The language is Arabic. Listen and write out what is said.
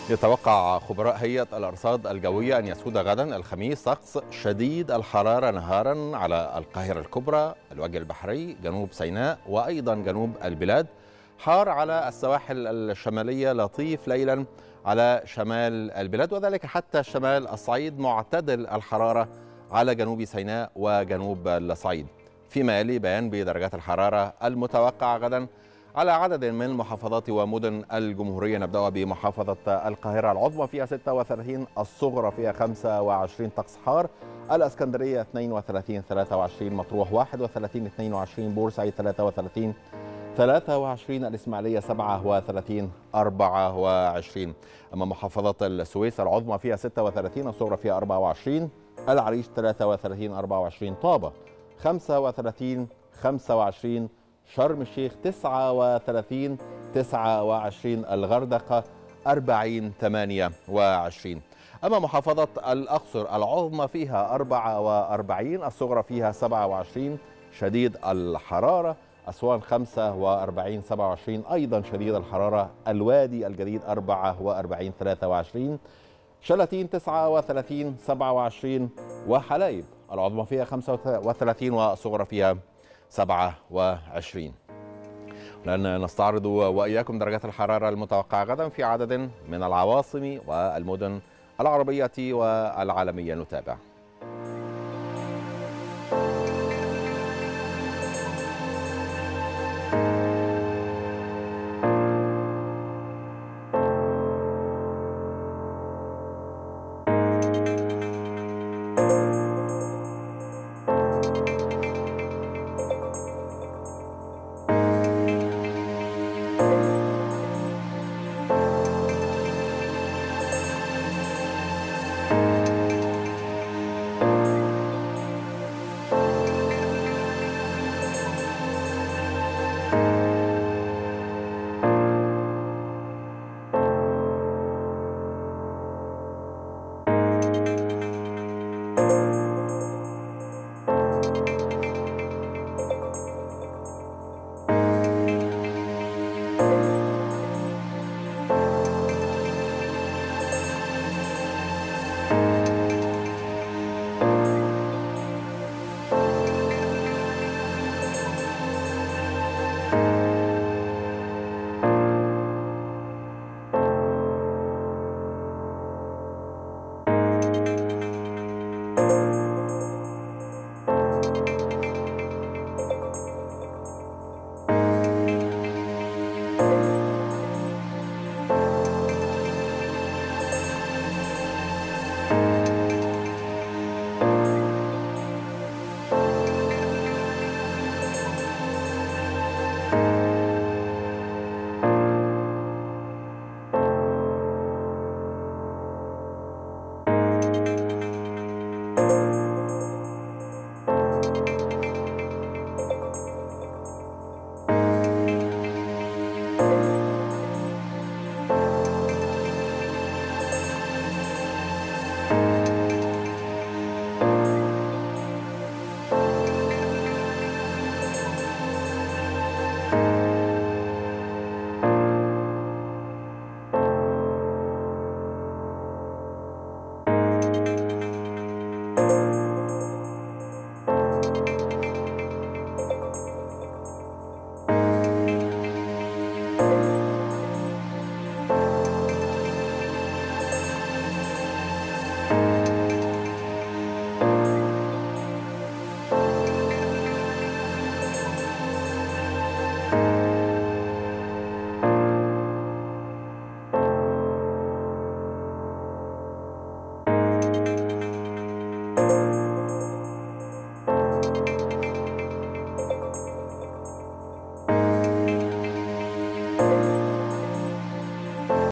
يتوقع خبراء هيئة الأرصاد الجوية أن يسود غدا الخميس طقس شديد الحرارة نهارا على القاهرة الكبرى، الوجه البحري، جنوب سيناء وأيضا جنوب البلاد. حار على السواحل الشمالية، لطيف ليلا على شمال البلاد، وذلك حتى شمال الصعيد. معتدل الحرارة على جنوب سيناء وجنوب الصعيد. فيما يلي بيان بدرجات الحرارة المتوقعة غدا على عدد من محافظات ومدن الجمهورية. نبدأ بمحافظة القاهرة، العظمى فيها 36، الصغرى فيها 25، طقس حار. الإسكندرية 32 23، مطروح 31 22، بورسعيد 33 23، الإسماعيلية 37 24. أما محافظة السويس، العظمى فيها 36، الصغرى فيها 24، العريش 33 24، طابة 35 25، شرم الشيخ 39 29، الغردقة 40 28. أما محافظة الأقصر، العظمى فيها 44، الصغرى فيها 27، شديد الحرارة. أسوان 45 27، أيضا شديد الحرارة. الوادي الجديد 44 23، شلاتين 39 27، وحلايب العظمى فيها 35 والصغرى فيها 27. لأن نستعرض وإياكم درجات الحرارة المتوقعة غدا في عدد من العواصم والمدن العربية والعالمية. نتابع.